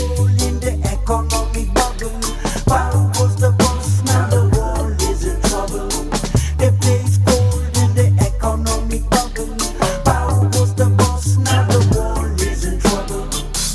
hole in the economic bubble. Power goes the boss, now the world is in trouble. They place gold in the economic bubble. Power goes the boss, now the world is in trouble.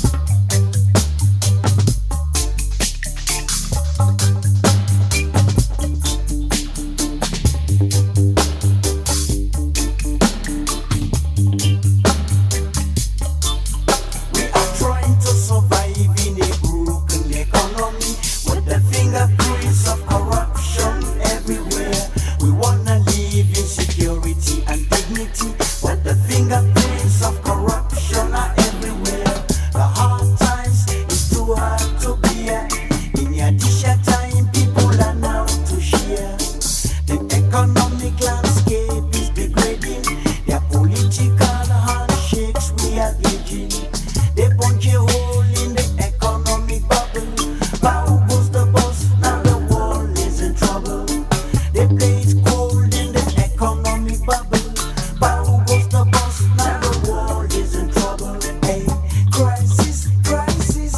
We are trying to survive in a broken economy with the fingerprints of corruption everywhere. We wanna live in security and dignity, but the fingerprints of corruption are everywhere. The hard times is too hard to bear. In addition time, people are now to share. The economic landscape is degrading. Their political handshakes we are gauging. They punch a hole in the economic bubble. Power goes the boss, now the world is in trouble. They place gold in the economic bubble. Power goes the boss, now the world is in trouble. Hey, crisis, crisis,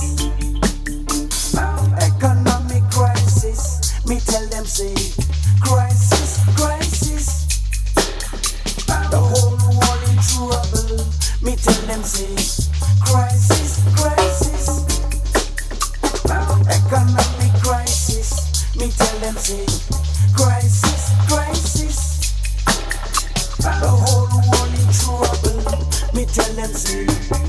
economic crisis. Me tell them say, crisis, crisis. The whole world in trouble. Me tell them say, crisis, crisis. Economic crisis. Me tell them say, crisis, crisis. The whole world in trouble. Me tell them say.